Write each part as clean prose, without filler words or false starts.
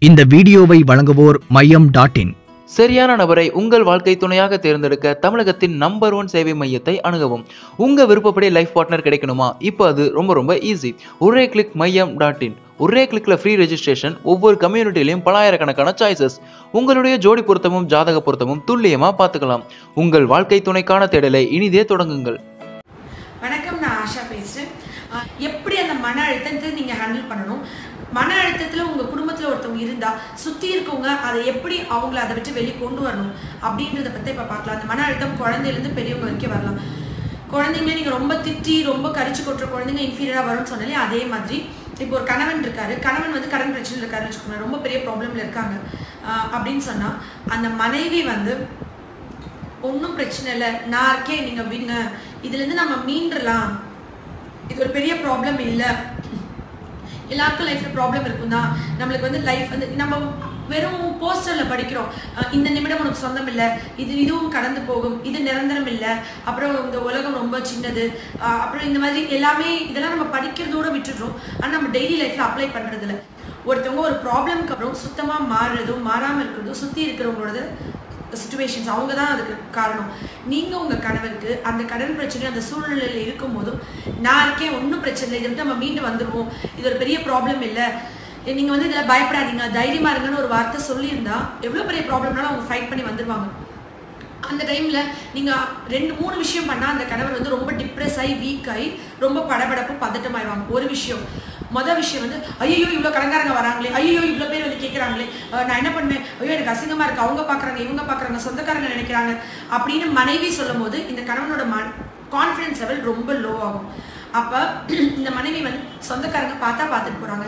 இந்த வீடியோவை வழங்குவோர் மையம்.in. சரியான நபரை உங்கள் வாழ்க்கை துணையாக தேர்ந்தெடுக்க தமிழகத்தின் நம்பர் 1 சேவை மையத்தை அணுகவும். உங்க விருப்பப்படி லைஃப் பார்ட்னர் கிடைக்கணுமா? இப்போ அது ரொம்ப ஈஸி. ஒரே கிளிக் மையம்.in. ஒரே கிளிக்ல ஃப்ரீ ரெஜிஸ்ட்ரேஷன். ஒவ்வொரு கம்யூனிட்டிலையும் பலாயிரக்கணக்கான சாய்ஸஸ். உங்களுடைய ஜோடி பொருத்தமும் ஜாதக பொருத்தமும் துல்லியமா பார்த்துக்கலாம். உங்கள் வாழ்க்கை துணைக்கான தேடலை இனிதே தொடங்குங்கள். வணக்கம், நான் ஆஷா பேசுகிறேன். எப்படி அந்த மன அழுத்தத்தை நீங்கள் ஹேண்டில் பண்ணணும், மன அழுத்தத்தில் உங்கள் குடும்பத்தில் ஒருத்தவங்க இருந்தால் சுற்றி இருக்கவங்க அதை எப்படி அவங்கள அதை விட்டு வெளியே கொண்டு வரணும் அப்படின்றத பற்றி இப்போ பார்க்கலாம். அந்த மன அழுத்தம் குழந்தையிலேருந்து பெரியவங்க வரைக்கும் வரலாம். குழந்தைங்களே நீங்கள் ரொம்ப திட்டி ரொம்ப கரிச்சு கொட்டுற குழந்தைங்க இன்ஃபீரியராக வரும்னு சொன்னாலே அதே மாதிரி இப்போ ஒரு கணவன் இருக்காரு, கணவன் வந்து கடன் பிரச்சனை இருக்காருன்னு வச்சுக்கோங்க, ரொம்ப பெரிய ப்ராப்ளமில் இருக்காங்க அப்படின்னு சொன்னால் அந்த மனைவி வந்து ஒன்றும் பிரச்சனை இல்லை, நான் இருக்கேன், நீங்கள் விடுங்க, இதுலேருந்து நம்ம மீண்டலாம், இது ஒரு பெரிய ப்ராப்ளம் இல்லை, எல்லாருக்கும் லைஃப்பில் ப்ராப்ளம் இருக்கும் தான், நம்மளுக்கு வந்து லைஃப் வந்து நம்ம வெறும் போஸ்டரில் படிக்கிறோம், இந்த நிமிடம் உனக்கு சொந்தம் இல்லை, இதுவும் கடந்து போகும், இது நிரந்தரம் இல்லை, அப்புறம் இந்த உலகம் ரொம்ப சின்னது, அப்புறம் இந்த மாதிரி எல்லாமே இதெல்லாம் நம்ம படிக்கிறதோடு விட்டுடுறோம். ஆனால் நம்ம டெய்லி லைஃப்பில் அப்ளை பண்ணுறதில்ல. ஒருத்தவங்க ஒரு ப்ராப்ளம்க்கு அப்புறம் சுத்தமாக மாறுறதும் மாறாமல் இருக்கிறதும் சுற்றி இருக்கிறவங்களோட சிச்சுவேஷன்ஸ், அவங்க தான் அதுக்கு காரணம். நீங்கள் உங்கள் கணவருக்கு அந்த கடன் பிரச்சனை அந்த சூழ்நிலையில் இருக்கும் போதும் நான் இருக்கேன், ஒன்றும் பிரச்சனை இல்லை, இதை விட்டு நம்ம மீண்டு வந்துடுவோம், இது ஒரு பெரிய ப்ராப்ளம் இல்லை, நீங்கள் வந்து இதில் பயப்படாதீங்க, தைரியமாக இருங்கன்னு ஒரு வார்த்தை சொல்லியிருந்தா எவ்வளோ பெரிய ப்ராப்ளம்னாலும் அவங்க ஃபைட் பண்ணி வந்துடுவாங்க. அந்த டைமில் நீங்கள் 2-3 விஷயம் பண்ணால் அந்த கணவர் வந்து ரொம்ப டிப்ரெஸ் ஆகி வீக் ஆகி ரொம்ப படபடப்பு பதட்டமாயிடுவாங்க. ஒரு விஷயம், மொதல் விஷயம் வந்து ஐயோ இவ்வளோ கடன்காரங்க வராங்களே, ஐயோ இவ்வளோ பேர் வந்து கேட்குறாங்களே, நான் என்ன பண்ணுவேன், ஐயோ எனக்கு அசிங்கமாக இருக்குது, அவங்க பார்க்குறாங்க இவங்க பார்க்குறாங்க சொந்தக்காரங்க நினைக்கிறாங்க அப்படின்னு மனைவி சொல்லும் போது இந்த கணவனோட கான்ஃபிடன்ஸ் லெவல் ரொம்ப லோ ஆகும். அப்போ இந்த மனைவி வந்து சொந்தக்காரங்க பார்த்துட்டு போகிறாங்க,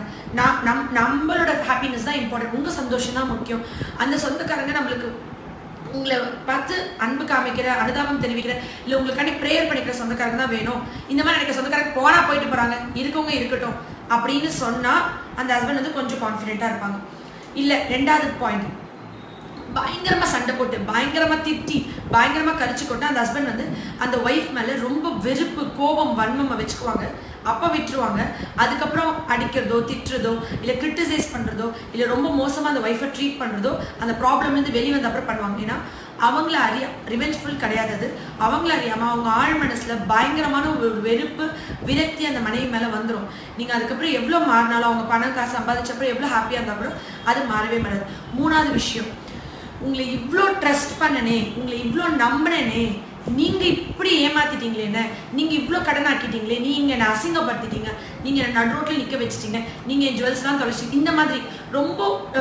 நம்மளோட ஹாப்பினஸ் தான் இம்பார்ட்டன்ட், உங்கள் சந்தோஷம் தான் முக்கியம், அந்த சொந்தக்காரங்க நம்மளுக்கு உங்களை பார்த்து அன்பு காமிக்கிற அனுதாபம் தெரிவிக்கிற இல்லை உங்களுக்காண்டி ப்ரேயர் பண்ணிக்கிற சொந்தக்காரங்க தான் வேணும், இந்த மாதிரி நினைக்கிற சொந்தக்காரங்க போனால் போயிட்டு போகிறாங்க, இருக்கவங்க இருக்கட்டும் அப்படின்னு சொன்னால் அந்த ஹஸ்பண்ட் வந்து கொஞ்சம் கான்ஃபிடென்ட்டாக இருப்பாங்க. இல்லை, 2வது பாயிண்ட், பயங்கரமாக சண்டை போட்டு பயங்கரமாக திட்டி பயங்கரமாக கரிச்சு கொண்டு அந்த ஹஸ்பண்ட் வந்து அந்த ஒய்ஃப் மேலே ரொம்ப வெறுப்பு கோபம் வன்மமாக வச்சுக்குவாங்க. அப்போ விட்டுருவாங்க. அதுக்கப்புறம் அடிக்கிறதோ திட்டுறதோ இல்லை கிரிட்டிசைஸ் பண்ணுறதோ இல்லை ரொம்ப மோசமாக அந்த ஒய்ஃபை ட்ரீட் பண்ணுறதோ அந்த ப்ராப்ளம்லேருந்து வெளியே வந்த அப்புறம் பண்ணுவாங்க. ஏன்னா அவங்கள ரிவெஞ்ச்ஃபுல் கிடையாது அது, அவங்கள அறியாமல் அவங்க ஆழ் மனசில் பயங்கரமான ஒரு வெறுப்பு விரக்தி அந்த மனைவி மேலே வந்துடும். நீங்கள் அதுக்கப்புறம் எவ்வளோ மாறினாலும் அவங்க பணம் காசு சம்பாதிச்சப்பறம் எவ்வளோ ஹாப்பியாக இருந்தால் கூட அது மாறவே மாறாது. 3வது விஷயம், உங்களை இவ்வளோ ட்ரஸ்ட் பண்ணனே, உங்களை இவ்வளோ நம்பினே, நீங்கள் இப்படி ஏமாத்திட்டீங்களேன்னு, நீங்கள் இவ்வளோ கடன் ஆக்கிட்டீங்களே, நீங்கள் என்னை அசிங்கப்படுத்திட்டீங்க, நீங்கள் என்னை நடு ரோட்டில் நிற்க வச்சுட்டீங்க, நீங்கள் என் ஜுவல்ஸ்லாம் தொலைச்சிட்டீங்க, இந்த மாதிரி ரொம்ப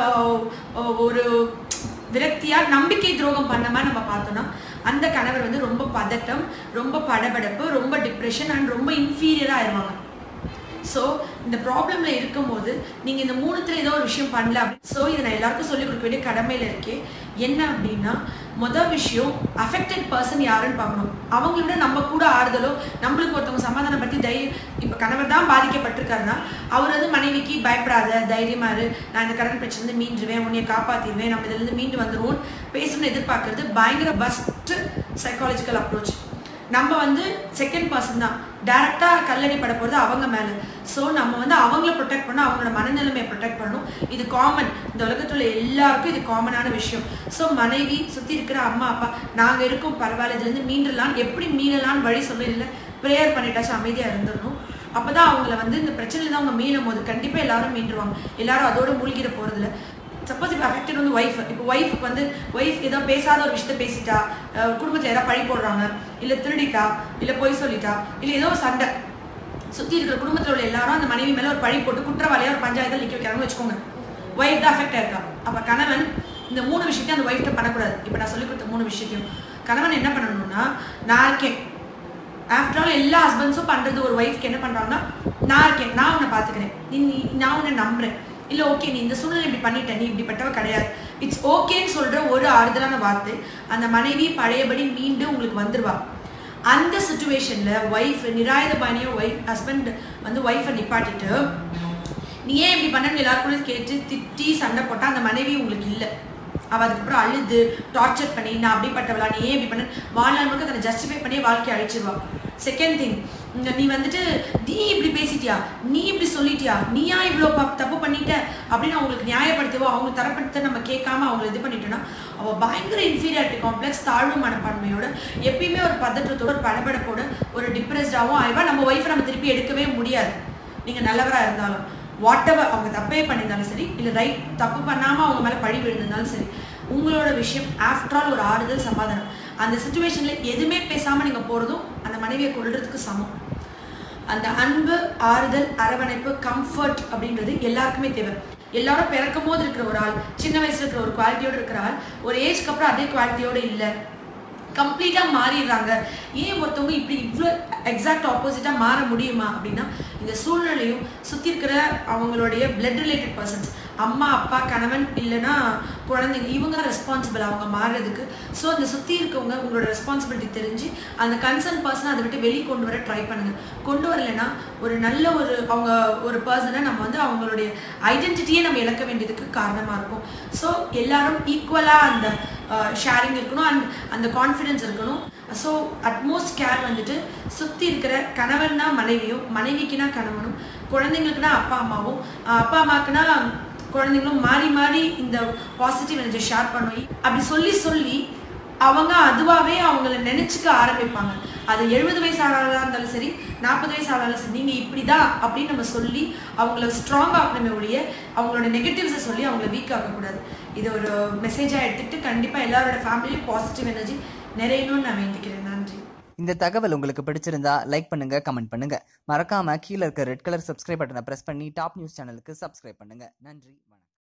ஒரு விரக்தியாக நம்பிக்கை துரோகம் பண்ண மாதிரி நம்ம பார்த்தோன்னா அந்த கணவர் வந்து ரொம்ப பதட்டம், ரொம்ப படபடப்பு, ரொம்ப டிப்ரெஷன் அண்ட் ரொம்ப இன்ஃபீரியராக ஆயிடுவாங்க. ஸோ இந்த ப்ராப்ளமில் இருக்கும்போது நீங்கள் இந்த 3த்துல ஏதோ ஒரு விஷயம் பண்ணல அப்படி. ஸோ இதை நான் எல்லாருக்கும் சொல்லிக் கொடுக்க வேண்டிய கடமையில் இருக்கேன். என்ன அப்படின்னா, மொதல் விஷயம் அஃபெக்டட் பர்சன் யாருன்னு பார்க்கணும். அவங்கள விட நம்ம கூட ஆறுதலோ நம்மளுக்கு ஒருத்தவங்க சமாதானப்படுத்தி தைரியம், இப்போ கணவர் தான் பாதிக்கப்பட்டிருக்காருன்னா அவர் வந்து மனைவிக்கு பயப்படாத, தைரியமா இரு, நான் இந்த கடன் பிரச்சனை மீண்டுருவேன், உன்னையை காப்பாற்றிடுவேன், நம்ம இதிலேருந்து மீண்டு வந்துடுவோம் பேசணும்னு எதிர்பார்க்கறது பயங்கர பெஸ்ட்டு சைக்காலஜிக்கல் அப்ரோச். நம்ம வந்து செகண்ட் பர்சன் தான், டேரெக்டாக கல்லடி பட போகிறது அவங்க மேலே. ஸோ நம்ம வந்து அவங்கள ப்ரொடெக்ட் பண்ணணும், அவங்களோட மனநிலைமையை ப்ரொடெக்ட் பண்ணணும். இது காமன், இந்த உலகத்தில் எல்லாருக்கும் இது காமனான விஷயம். ஸோ மனைவி சுற்றி இருக்கிற அம்மா அப்பா நாங்கள் இருக்கோம், பரவாயில்ல, இதுலேருந்து மீண்டலாம், எப்படி மீளலான்னு வழி சொல்ல இல்லை, ப்ரேயர் பண்ணிட்டாச்சும் அமைதியாக இருந்துடணும். அப்போ தான் அவங்கள வந்து இந்த பிரச்சனையில் தான் அவங்க மீளும் போது கண்டிப்பாக எல்லாரும் மீண்டுருவாங்க. எல்லாரும் அதோடு மூழ்கிட போகிறதில்ல. சப்போஸ் இப்போ அஃபெக்டட் வந்து ஒய்ஃப், இப்போ ஒய்ஃபுக்கு வந்து ஒய்ஃப் ஏதோ பேசாத ஒரு விஷயத்த பேசிட்டா, குடும்பத்தில் ஏதாவது பழி போடுறாங்க, இல்லை திருடிட்டா, இல்லை பொய் சொல்லிட்டா, இல்லை ஏதோ சண்டை, சுற்றி இருக்கிற குடும்பத்தில் உள்ள எல்லாரும் அந்த மனைவி மேலே ஒரு பழி போட்டு குற்றவாளியாக ஒரு பஞ்சாயத்தில் நிற்க வைக்கிறாங்கன்னு வச்சுக்கோங்க, ஒய்ஃப் தான் அஃபெக்ட் ஆயிருக்கா. அப்போ கணவன் இந்த 3 விஷயத்தையும் அந்த ஒய்ஃப்ட்ட பண்ணக்கூடாது. இப்போ நான் சொல்லிக் கொடுத்த 3 விஷயத்தையும் கணவன் என்ன பண்ணணும்னா, நான் இருக்கேன். ஆஃப்டர் ஆல் எல்லா ஹஸ்பண்ட்ஸும் பண்ணுறது ஒரு ஒய்ஃப்க்கு என்ன பண்ணுறாங்கன்னா, நான் இருக்கேன், நான் உன்னை பார்த்துக்கிறேன், நான் உன்னை நம்புறேன், இல்லை ஓகே நீ இந்த சூழ்நிலை இப்படி பண்ணிட்ட, நீ இப்படிப்பட்டவ கிடையாது, இட்ஸ் ஓகேன்னு சொல்கிற ஒரு ஆறுதலான வார்த்தை அந்த மனைவி பழையபடி மீண்டு உங்களுக்கு வந்துடுவா. அந்த சுச்சுவேஷனில் ஒய்ஃப் நிராயுதபாணியோ ஹஸ்பண்ட் வந்து ஒய்ஃபை நிப்பாட்டிட்டு நீ ஏன் இப்படி பண்ணு எல்லாருக்கும் கேட்டு திட்டி சண்டை போட்டால் அந்த மனைவி உங்களுக்கு இல்லை. அவள் அதுக்கப்புறம் அழுது டார்ச்சர் பண்ணி நான் அப்படிப்பட்டவளா, நீ ஏன் இப்படி பண்ண, வாழ்நாள் முழுக்க தன்னை ஜஸ்டிஃபை பண்ணி வாழ்க்கையை அழிச்சிருவா. செகண்ட் திங், நீ வந்துட்டு நீ இப்படி பேசிட்டியா, நீ இப்படி சொல்லிட்டியா, நீயா இவ்வளோ தப்பு பண்ணிட்ட அப்படின்னு அவங்களுக்கு நியாயப்படுத்தவோ அவங்க தரப்படுத்த நம்ம கேட்காம அவங்களை இது பண்ணிட்டோன்னா அவள் பயங்கர இன்ஃபீரியாரிட்டி காம்ப்ளெக்ஸ், தாழ்வு மனப்பான்மையோட, எப்பயுமே ஒரு பதற்றத்தோட, ஒரு படபடப்போட, ஒரு டிப்ரெஸ்டாகவும் ஆயிவா. நம்ம ஒய்ஃபை நம்ம திருப்பி எடுக்கவே முடியாது. நீங்கள் நல்லவராக இருந்தாலும் வாட் எவர் அவங்க தப்பே பண்ணியிருந்தாலும் சரி, இல்லை ரைட் தப்பு பண்ணாமல் அவங்க மேலே பழி விழுந்திருந்தாலும் சரி, உங்களோட விஷயம் ஆஃப்டர் ஆல் ஒரு ஆறுதல், சமாதானம். அந்த சுச்சுவேஷனில் எதுவுமே பேசாமல் நீங்கள் போகிறதும் அந்த மனைவியை கொள்றதுக்கு சமம். அந்த அன்பு, ஆறுதல், அரவணைப்பு, கம்ஃபர்ட் அப்படின்றது எல்லாருக்குமே தேவை. எல்லாரும் பிறக்கும் போது இருக்கிற ஒரு ஆள், சின்ன வயசுல இருக்கிற ஒரு குவாலிட்டியோடு இருக்கிற ஆள் ஒரு ஏஜ்க்கு அப்புறம் அதே குவாலிட்டியோடு இல்லை, கம்ப்ளீட்டாக மாறிடுறாங்க. ஏன் ஒருத்தவங்க இப்படி இவ்வளோ எக்ஸாக்ட் ஆப்போசிட்டாக மாற முடியுமா அப்படின்னா, இந்த சூழ்நிலையும் சுற்றி இருக்கிற அவங்களுடைய பிளட் ரிலேட்டட் பர்சன்ஸ், அம்மா, அப்பா, கணவன், இல்லைன்னா குழந்தைங்க, இவங்க தான் ரெஸ்பான்சிபிள் அவங்க மாறுறதுக்கு. ஸோ அந்த சுற்றி இருக்கவங்க உங்களோட ரெஸ்பான்சிபிலிட்டி தெரிஞ்சு அந்த கன்சர்ன் பர்சனை அதை விட்டு வெளியே கொண்டு வர ட்ரை பண்ணுங்கள். கொண்டு வரலைன்னா ஒரு நல்ல அவங்க ஒரு பர்சனை நம்ம வந்து அவங்களுடைய ஐடென்டிட்டியே நம்ம இழக்க வேண்டியதுக்கு காரணமாக இருக்கும். ஸோ எல்லாரும் ஈக்குவலாக அந்த ஷேரிங் இருக்கணும், அண்ட் அந்த கான்ஃபிடென்ஸ் இருக்கணும். ஸோ அட்மோஸ்ட் கேர் வந்துட்டு சுற்றி இருக்கிற கணவன்னா மனைவியும், மனைவிக்குனா கணவனும், குழந்தைங்களுக்குனா அப்பா அம்மாவும், அப்பா அம்மாவுக்குனா குழந்தைங்களும் மாறி மாறி இந்த பாசிட்டிவ் எனர்ஜி ஷேர் பண்ணுவோம். அப்படி சொல்லி சொல்லி அவங்க அதுவாகவே அவங்கள நினச்சிக்க ஆரம்பிப்பாங்க. அது 70 வயசு ஆளாக இருந்தாலும் சரி, 40 வயசு ஆளாலும் சரி, நீங்கள் இப்படி தான் அப்படின்னு நம்ம சொல்லி அவங்கள ஸ்ட்ராங் ஆக்கணுமே ஒழிய அவங்களோட நெகட்டிவ்ஸை சொல்லி அவங்கள வீக் ஆக்கக்கூடாது. இது ஒரு மெசேஜாக எடுத்துகிட்டு கண்டிப்பாக எல்லாரோட ஃபேமிலியும் பாசிட்டிவ் எனர்ஜி நிறையணும்னு நான் வேண்டிக்கிறேன். நன்றி. இந்த தகவல் உங்களுக்கு பிடிச்சிருந்தா லைக் பண்ணுங்க, கமெண்ட் பண்ணுங்க. மறக்காம கீழே இருக்க ரெட் கலர் சப்ஸ்கிரைப் பட்டனை பிரஸ் பண்ணி டாப் நியூஸ் சேனலுக்கு சப்ஸ்கிரைப் பண்ணுங்க. நன்றி, வணக்கம்.